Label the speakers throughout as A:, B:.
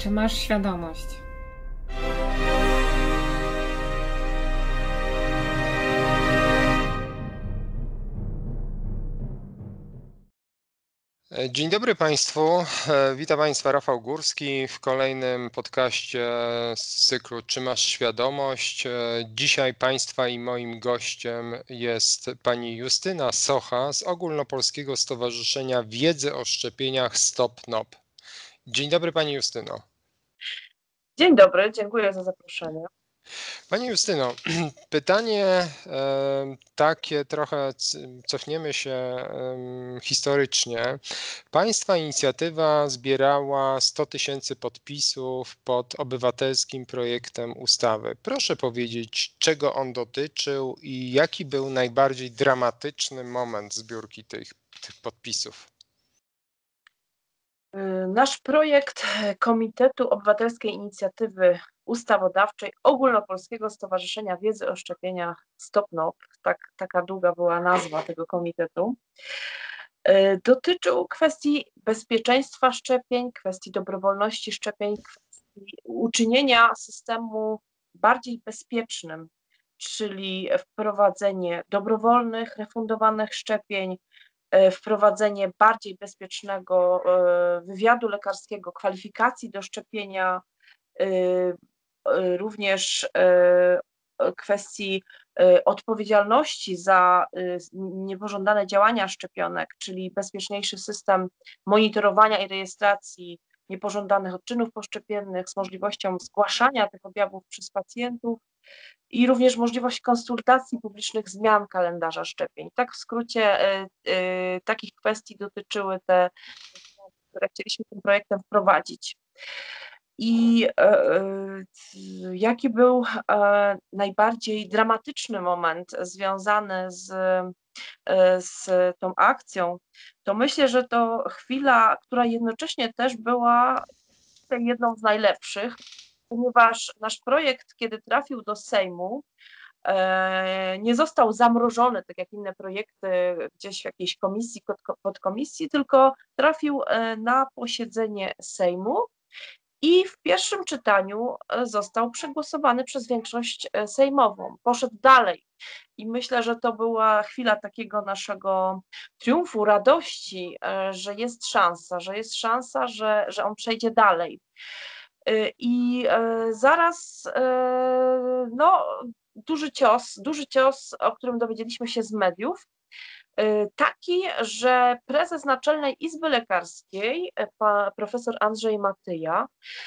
A: Czy masz świadomość?
B: Dzień dobry Państwu. Witam Państwa, Rafał Górski w kolejnym podcaście z cyklu Czy masz świadomość? Dzisiaj Państwa i moim gościem jest pani Justyna Socha z Ogólnopolskiego Stowarzyszenia Wiedzy o Szczepieniach Stop NOP. Dzień dobry Pani Justyno.
C: Dzień dobry, dziękuję za zaproszenie.
B: Pani Justyno, pytanie takie trochę, cofniemy się historycznie. Państwa inicjatywa zbierała 100 000 podpisów pod obywatelskim projektem ustawy. Proszę powiedzieć, czego on dotyczył i jaki był najbardziej dramatyczny moment zbiórki tych podpisów?
C: Nasz projekt Komitetu Obywatelskiej Inicjatywy Ustawodawczej Ogólnopolskiego Stowarzyszenia Wiedzy o Szczepieniach Stop NOP, taka długa była nazwa tego komitetu, dotyczył kwestii bezpieczeństwa szczepień, kwestii dobrowolności szczepień, kwestii uczynienia systemu bardziej bezpiecznym, czyli wprowadzenie dobrowolnych, refundowanych szczepień, wprowadzenie bardziej bezpiecznego wywiadu lekarskiego, kwalifikacji do szczepienia, również kwestii odpowiedzialności za niepożądane działania szczepionek, czyli bezpieczniejszy system monitorowania i rejestracji niepożądanych odczynów poszczepiennych z możliwością zgłaszania tych objawów przez pacjentów i również możliwość konsultacji publicznych zmian kalendarza szczepień. Tak w skrócie takich kwestii dotyczyły te, które chcieliśmy tym projektem wprowadzić. I jaki był najbardziej dramatyczny moment związany z tą akcją, to myślę, że to chwila, która jednocześnie też była jedną z najlepszych, ponieważ nasz projekt, kiedy trafił do Sejmu, nie został zamrożony, tak jak inne projekty gdzieś w jakiejś komisji, podkomisji, tylko trafił na posiedzenie Sejmu i w pierwszym czytaniu został przegłosowany przez większość sejmową. Poszedł dalej i myślę, że to była chwila takiego naszego triumfu, radości, że jest szansa, że on przejdzie dalej. I zaraz no, duży cios, o którym dowiedzieliśmy się z mediów, taki, że prezes Naczelnej Izby Lekarskiej, profesor Andrzej Matyja,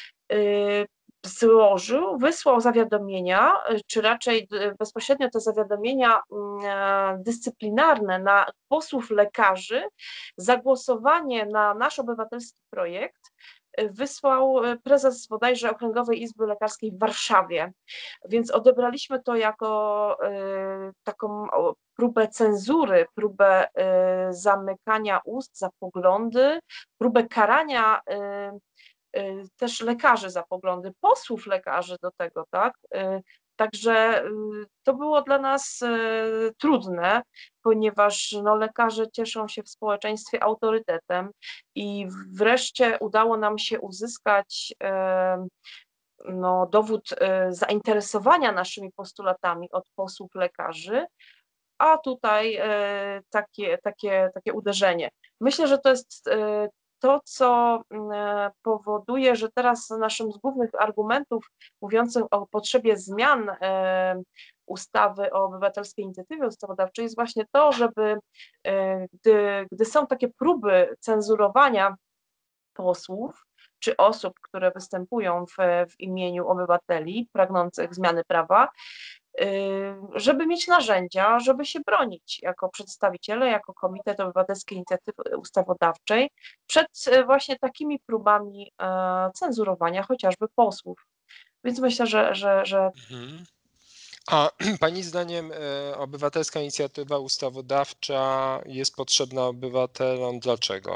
C: wysłał zawiadomienia, czy raczej bezpośrednio te zawiadomienia dyscyplinarne na posłów lekarzy za głosowanie na nasz obywatelski projekt wysłał prezes bodajże Okręgowej Izby Lekarskiej w Warszawie, więc odebraliśmy to jako taką próbę cenzury, próbę zamykania ust za poglądy, próbę karania też lekarzy za poglądy, posłów lekarzy do tego, tak? Także to było dla nas trudne, ponieważ no, lekarze cieszą się w społeczeństwie autorytetem i wreszcie udało nam się uzyskać no, dowód zainteresowania naszymi postulatami od posłów lekarzy, a tutaj takie uderzenie. Myślę, że to jest to, co powoduje, że teraz naszym z głównych argumentów mówiących o potrzebie zmian ustawy o obywatelskiej inicjatywie ustawodawczej jest właśnie to, żeby gdy są takie próby cenzurowania posłów czy osób, które występują w imieniu obywateli pragnących zmiany prawa, żeby mieć narzędzia, żeby się bronić jako przedstawiciele, jako Komitet Obywatelskiej Inicjatywy Ustawodawczej przed właśnie takimi próbami cenzurowania chociażby posłów. Więc myślę, że...
B: A Pani zdaniem obywatelska inicjatywa ustawodawcza jest potrzebna obywatelom dlaczego?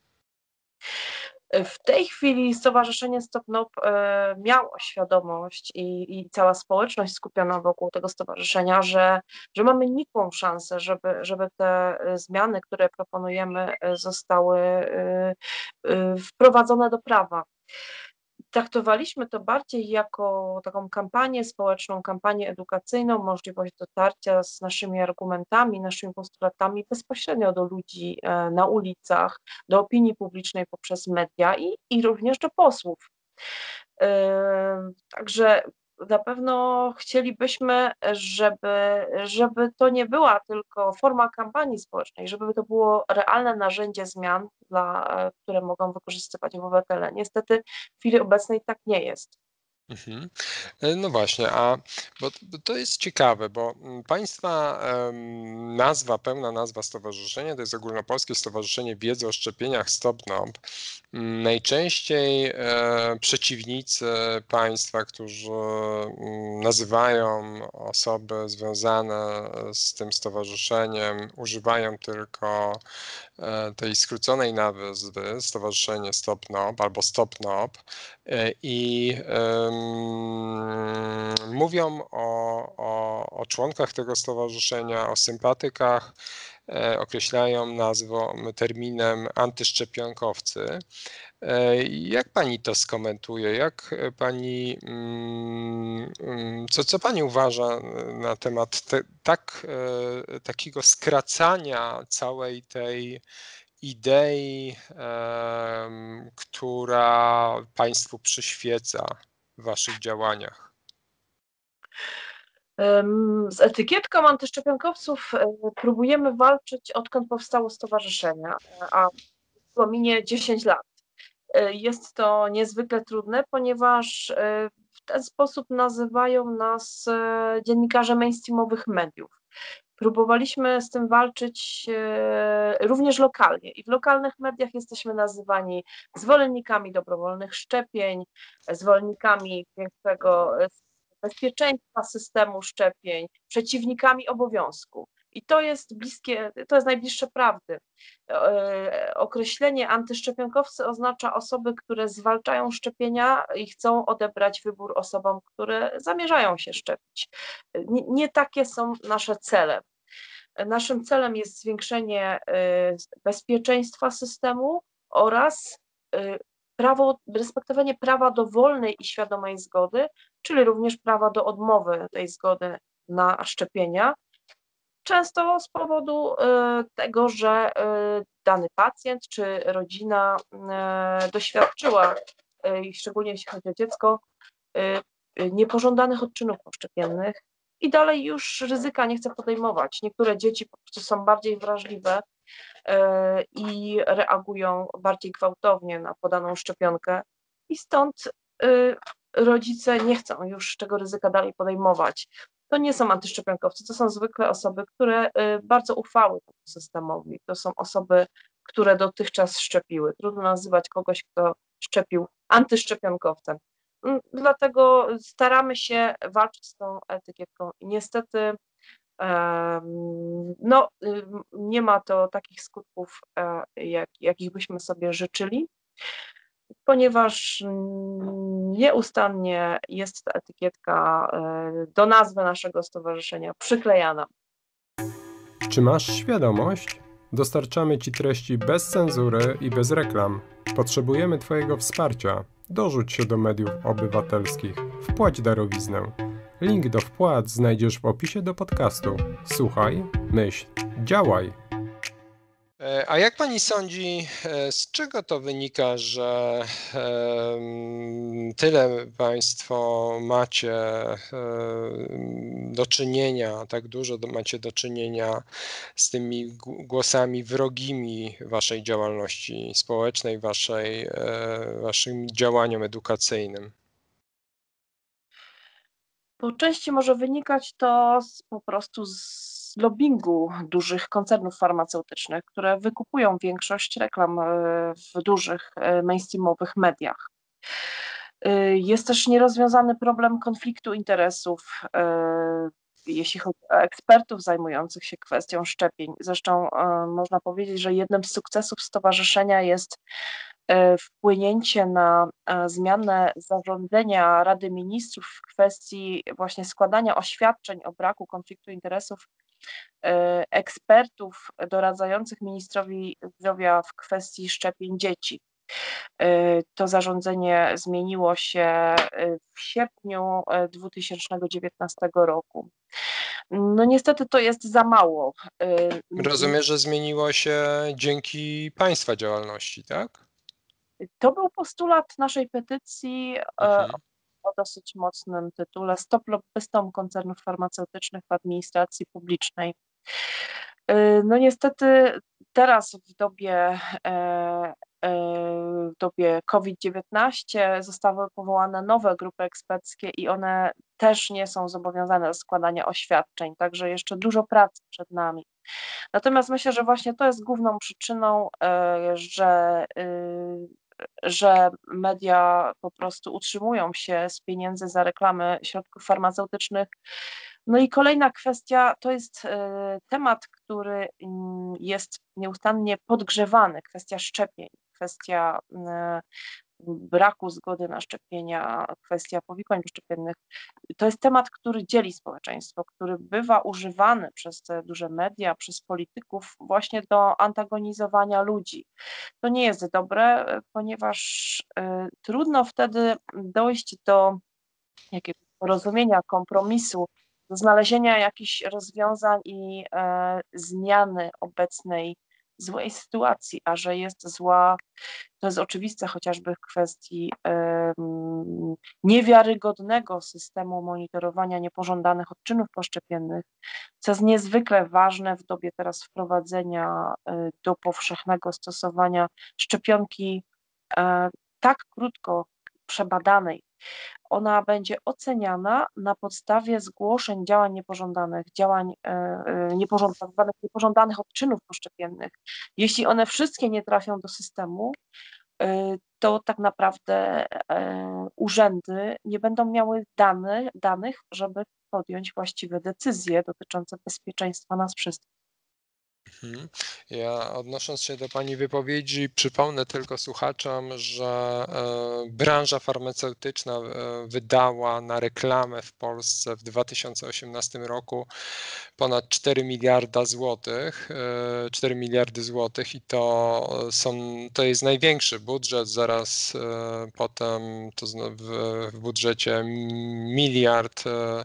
C: W tej chwili Stowarzyszenie Stop NOP miało świadomość i cała społeczność skupiona wokół tego stowarzyszenia, że mamy nikłą szansę, żeby te zmiany, które proponujemy, zostały wprowadzone do prawa. traktowaliśmy to bardziej jako taką kampanię społeczną, kampanię edukacyjną, możliwość dotarcia z naszymi argumentami, naszymi postulatami bezpośrednio do ludzi na ulicach, do opinii publicznej poprzez media i również do posłów. Także na pewno chcielibyśmy, żeby to nie była tylko forma kampanii społecznej, żeby to było realne narzędzie zmian, które mogą wykorzystywać obywatele. Niestety w chwili obecnej tak nie jest.
B: Mhm. No właśnie, bo to jest ciekawe, bo państwa pełna nazwa stowarzyszenia to jest Ogólnopolskie Stowarzyszenie Wiedzy o Szczepieniach Stop NOP. Najczęściej przeciwnicy państwa, którzy nazywają osoby związane z tym stowarzyszeniem, używają tylko tej skróconej nazwy Stowarzyszenie Stop NOP albo Stop NOP i mówią o członkach tego stowarzyszenia, o sympatykach, określają terminem antyszczepionkowcy. Jak pani to skomentuje? Co pani uważa na temat takiego skracania całej tej idei, która państwu przyświeca w waszych działaniach?
C: Z etykietką antyszczepionkowców próbujemy walczyć, odkąd powstało stowarzyszenie, a minie 10 lat. Jest to niezwykle trudne, ponieważ w ten sposób nazywają nas dziennikarze mainstreamowych mediów. Próbowaliśmy z tym walczyć również lokalnie i w lokalnych mediach jesteśmy nazywani zwolennikami dobrowolnych szczepień, zwolennikami większego bezpieczeństwa systemu szczepień, przeciwnikami obowiązku. I to jest najbliższe prawdy. Określenie antyszczepionkowcy oznacza osoby, które zwalczają szczepienia i chcą odebrać wybór osobom, które zamierzają się szczepić. Nie takie są nasze cele. Naszym celem jest zwiększenie bezpieczeństwa systemu oraz respektowanie prawa do wolnej i świadomej zgody, czyli również prawa do odmowy tej zgody na szczepienia. Często z powodu tego, że dany pacjent czy rodzina doświadczyła, szczególnie jeśli chodzi o dziecko, niepożądanych odczynów poszczepiennych i dalej już ryzyka nie chce podejmować. Niektóre dzieci po prostu są bardziej wrażliwe i reagują bardziej gwałtownie na podaną szczepionkę i stąd rodzice nie chcą już tego ryzyka dalej podejmować. To nie są antyszczepionkowcy, to są zwykle osoby, które bardzo ufały temu systemowi. To są osoby, które dotychczas szczepiły. Trudno nazywać kogoś, kto szczepił, antyszczepionkowcem. Dlatego staramy się walczyć z tą etykietką i niestety nie ma to takich skutków, jakich byśmy sobie życzyli, ponieważ nieustannie jest ta etykietka do nazwy naszego stowarzyszenia przyklejana.
A: Czy masz świadomość? Dostarczamy Ci treści bez cenzury i bez reklam. Potrzebujemy Twojego wsparcia. Dorzuć się do mediów obywatelskich. Wpłać darowiznę. Link do wpłat znajdziesz w opisie do podcastu. Słuchaj, myśl, działaj.
B: A jak pani sądzi, z czego to wynika, że tyle państwo macie do czynienia, tak dużo macie do czynienia z tymi głosami wrogimi waszej działalności społecznej, waszym działaniom edukacyjnym?
C: Po części może wynikać to po prostu z lobbingu dużych koncernów farmaceutycznych, które wykupują większość reklam w dużych mainstreamowych mediach. Jest też nierozwiązany problem konfliktu interesów, jeśli chodzi o ekspertów zajmujących się kwestią szczepień. Zresztą można powiedzieć, że jednym z sukcesów stowarzyszenia jest wpłynięcie na zmianę zarządzenia Rady Ministrów w kwestii właśnie składania oświadczeń o braku konfliktu interesów ekspertów doradzających ministrowi zdrowia w kwestii szczepień dzieci. To zarządzenie zmieniło się w sierpniu 2019 roku. No niestety to jest za mało.
B: Rozumiem, że zmieniło się dzięki Państwa działalności, tak?
C: To był postulat naszej petycji
B: Mhm.
C: o dosyć mocnym tytule „Stop lobbystom koncernów farmaceutycznych w administracji publicznej”. No niestety teraz w dobie COVID-19 zostały powołane nowe grupy eksperckie i one też nie są zobowiązane do składania oświadczeń, także jeszcze dużo pracy przed nami. Natomiast myślę, że właśnie to jest główną przyczyną, że media po prostu utrzymują się z pieniędzy za reklamy środków farmaceutycznych. No i kolejna kwestia to jest temat, który jest nieustannie podgrzewany, kwestia szczepień, kwestia braku zgody na szczepienia, kwestia powikłań poszczepiennych. To jest temat, który dzieli społeczeństwo, który bywa używany przez te duże media, przez polityków właśnie do antagonizowania ludzi. To nie jest dobre, ponieważ trudno wtedy dojść do jakiegoś porozumienia, kompromisu, do znalezienia jakichś rozwiązań i zmiany obecnej złej sytuacji, a że jest zła, to jest oczywiste chociażby w kwestii niewiarygodnego systemu monitorowania niepożądanych odczynów poszczepiennych, co jest niezwykle ważne w dobie teraz wprowadzenia do powszechnego stosowania szczepionki tak krótko przebadanej. Ona będzie oceniana na podstawie zgłoszeń działań niepożądanych, niepożądanych odczynów poszczepiennych. Jeśli one wszystkie nie trafią do systemu, to tak naprawdę urzędy nie będą miały danych, żeby podjąć właściwe decyzje dotyczące bezpieczeństwa nas wszystkich.
B: Mhm. Ja odnosząc się do Pani wypowiedzi, przypomnę tylko słuchaczom, że branża farmaceutyczna wydała na reklamę w Polsce w 2018 roku ponad 4 miliarda złotych, 4 miliardy złotych i to jest największy budżet, zaraz potem w budżecie miliard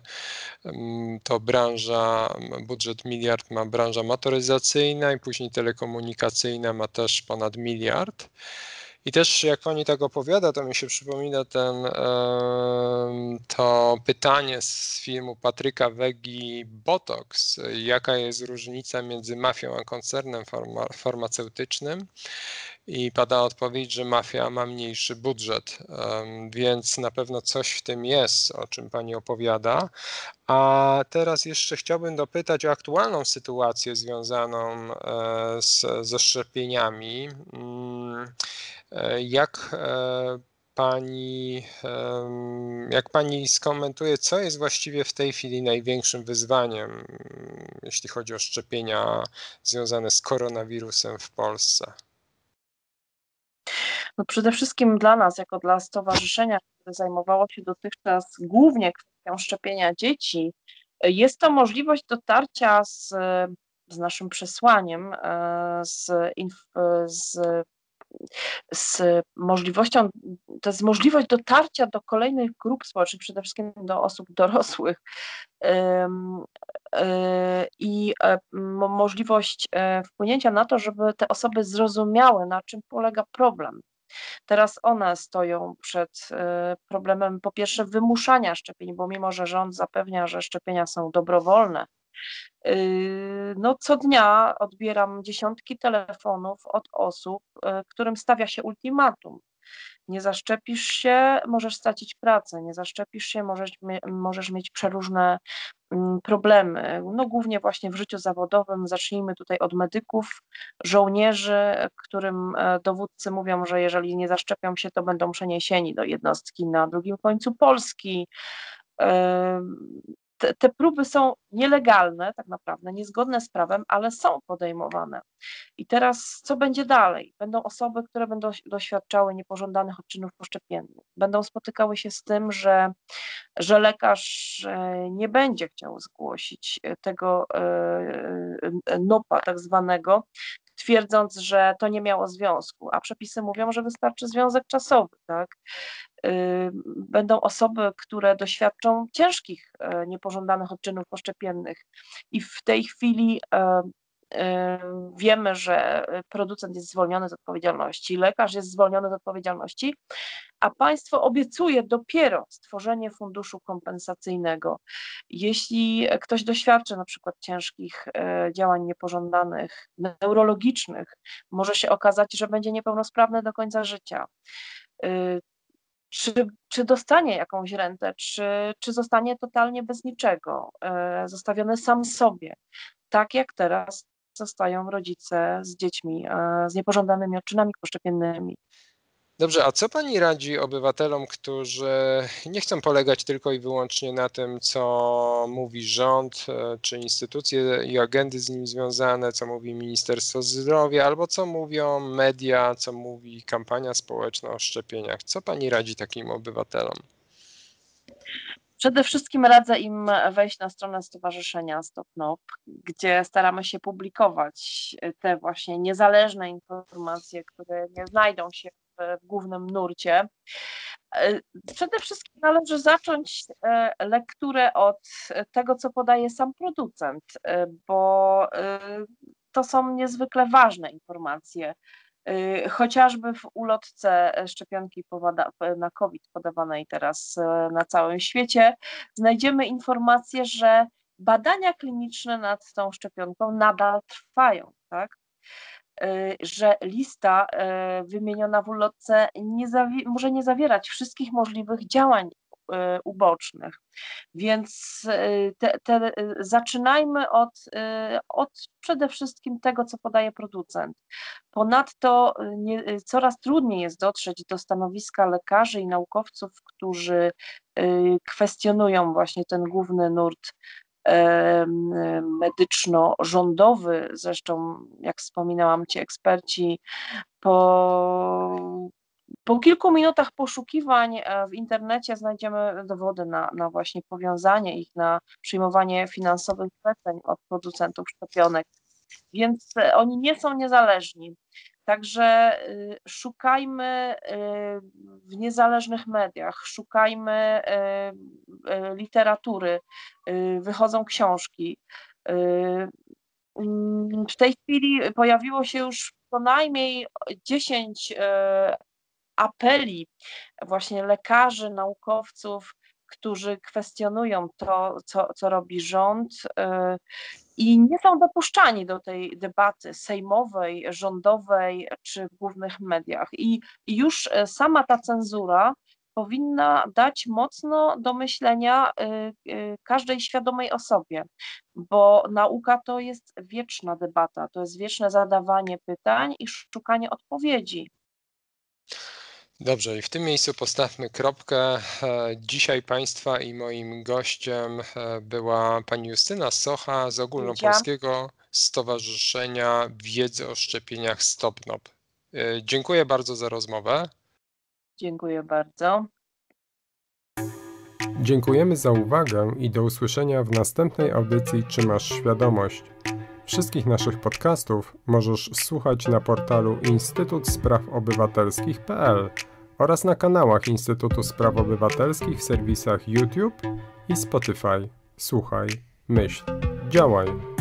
B: to budżet miliard ma branża motoryzacyjna i później telekomunikacyjna ma też ponad miliard. I też jak Pani tak opowiada, to mi się przypomina to pytanie z filmu Patryka Wegi Botox. Jaka jest różnica między mafią a koncernem farmaceutycznym? I pada odpowiedź, że mafia ma mniejszy budżet, więc na pewno coś w tym jest, o czym Pani opowiada. A teraz jeszcze chciałbym dopytać o aktualną sytuację związaną ze szczepieniami. Jak pani skomentuje, co jest właściwie w tej chwili największym wyzwaniem, jeśli chodzi o szczepienia związane z koronawirusem w Polsce?
C: No przede wszystkim dla nas, jako dla stowarzyszenia, które zajmowało się dotychczas głównie kwestią szczepienia dzieci, jest to możliwość dotarcia z naszym przesłaniem, z możliwością, to jest możliwość dotarcia do kolejnych grup społecznych, przede wszystkim do osób dorosłych i możliwość wpłynięcia na to, żeby te osoby zrozumiały, na czym polega problem. Teraz one stoją przed problemem, po pierwsze, wymuszania szczepień, bo mimo że rząd zapewnia, że szczepienia są dobrowolne, no co dnia odbieram dziesiątki telefonów od osób, którym stawia się ultimatum. Nie zaszczepisz się, możesz stracić pracę, nie zaszczepisz się, możesz mieć przeróżne problemy. No głównie właśnie w życiu zawodowym. Zacznijmy tutaj od medyków, żołnierzy, którym dowódcy mówią, że jeżeli nie zaszczepią się, to będą przeniesieni do jednostki na drugim końcu Polski. Te próby są nielegalne, tak naprawdę, niezgodne z prawem, ale są podejmowane. I teraz co będzie dalej? Będą osoby, które będą doświadczały niepożądanych odczynów poszczepiennych. Będą spotykały się z tym, że lekarz nie będzie chciał zgłosić tego NOP-a tak zwanego, twierdząc, że to nie miało związku, a przepisy mówią, że wystarczy związek czasowy, tak? Będą osoby, które doświadczą ciężkich, niepożądanych odczynów poszczepiennych i w tej chwili wiemy, że producent jest zwolniony z odpowiedzialności, lekarz jest zwolniony z odpowiedzialności, a państwo obiecuje dopiero stworzenie funduszu kompensacyjnego. Jeśli ktoś doświadczy na przykład ciężkich działań niepożądanych, neurologicznych, może się okazać, że będzie niepełnosprawny do końca życia. Czy dostanie jakąś rentę, czy zostanie totalnie bez niczego, zostawiony sam sobie, tak jak teraz zostają rodzice z dziećmi z niepożądanymi odczynami poszczepiennymi.
B: Dobrze, a co pani radzi obywatelom, którzy nie chcą polegać tylko i wyłącznie na tym, co mówi rząd, czy instytucje i agendy z nim związane, co mówi Ministerstwo Zdrowia, albo co mówią media, co mówi kampania społeczna o szczepieniach? Co pani radzi takim obywatelom?
C: Przede wszystkim radzę im wejść na stronę Stowarzyszenia Stop NOP, gdzie staramy się publikować te właśnie niezależne informacje, które nie znajdą się w głównym nurcie. Przede wszystkim należy zacząć lekturę od tego, co podaje sam producent, bo to są niezwykle ważne informacje. Chociażby w ulotce szczepionki na COVID podawanej teraz na całym świecie znajdziemy informację, że badania kliniczne nad tą szczepionką nadal trwają, tak? Że lista wymieniona w ulotce może nie zawierać wszystkich możliwych działań ubocznych. Więc zaczynajmy od przede wszystkim tego, co podaje producent. Ponadto coraz trudniej jest dotrzeć do stanowiska lekarzy i naukowców, którzy kwestionują właśnie ten główny nurt medyczno-rządowy. Zresztą, jak wspominałam, ci eksperci po kilku minutach poszukiwań w internecie znajdziemy dowody na właśnie powiązanie ich, na przyjmowanie finansowych zleceń od producentów szczepionek, więc oni nie są niezależni. Także szukajmy w niezależnych mediach, szukajmy literatury, wychodzą książki. W tej chwili pojawiło się już co najmniej 10 apeli właśnie lekarzy, naukowców, którzy kwestionują to, co robi rząd i nie są dopuszczani do tej debaty sejmowej, rządowej czy w głównych mediach. I już sama ta cenzura powinna dać mocno do myślenia każdej świadomej osobie, bo nauka to jest wieczna debata, to jest wieczne zadawanie pytań i szukanie odpowiedzi.
B: Dobrze, i w tym miejscu postawmy kropkę. Dzisiaj Państwa i moim gościem była pani Justyna Socha z Ogólnopolskiego Stowarzyszenia Wiedzy o Szczepieniach Stop NOP. Dziękuję bardzo za rozmowę.
C: Dziękuję bardzo.
A: Dziękujemy za uwagę i do usłyszenia w następnej audycji Czy masz świadomość? Wszystkich naszych podcastów możesz słuchać na portalu instytutspraw-obywatelskich.pl oraz na kanałach Instytutu Spraw Obywatelskich w serwisach YouTube i Spotify. Słuchaj, myśl, działaj.